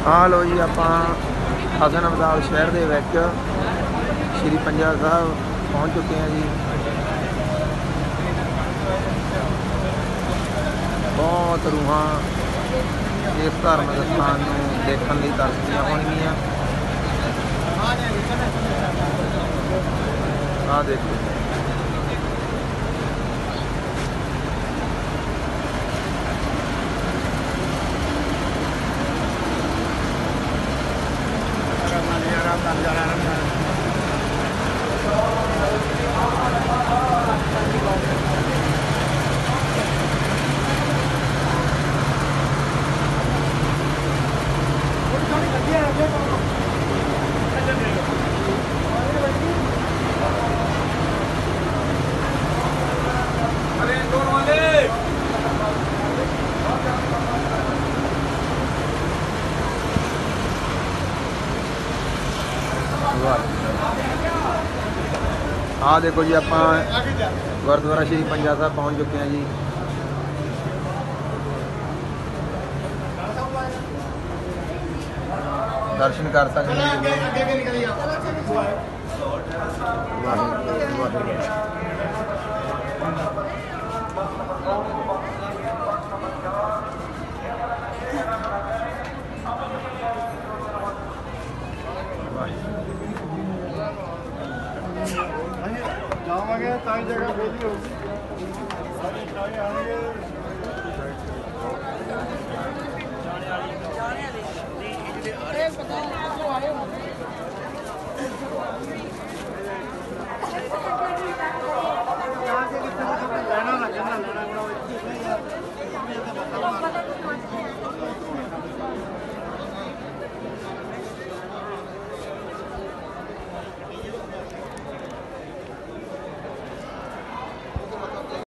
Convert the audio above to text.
ਆ ਲੋ ਜੀ, ਆਪਾਂ ਹਸਨ ਅਬਦਾਲ ਸ਼ਹਿਰ ਦੇ ਵਿੱਚ ਸ਼੍ਰੀ ਪੰਜਾ ਸਾਹਿਬ ਪਹੁੰਚ ਚੁੱਕੇ ਹਾਂ ਜੀ। ਬਹੁਤ ਰੂਹਾਂ ਇਸ ਧਾਰਮਿਕ ਸਥਾਨ ਨੂੰ ਦੇਖਣ ਲਈ ਤਰਸਦੀਆਂ ਹੋਣਗੀਆਂ। ਆਹ ਦੇਖੋ ਆ ਦੇਖੋ ਜੀ, ਆਪਾਂ ਗੁਰਦੁਆਰਾ ਸ਼੍ਰੀ ਪੰਜਾ ਸਾਹਿਬ ਪਹੁੰਚ ਚੁੱਕੇ ਹਾਂ ਜੀ। ਦਰਸ਼ਨ ਕਰ ਸਕਦੇ ਹਾਂ ਜੀ। ਜਾਵਾਂਗੇ ਤਾਂ ਹੀ ਜਗ੍ਹਾ ਵਿਹਲੀ ਹੋਊਗੀ। ਸਾਰੇ ਟਰਾਏ ਆਣਗੇ। ਜਾਣੇ ਵਾਲੀ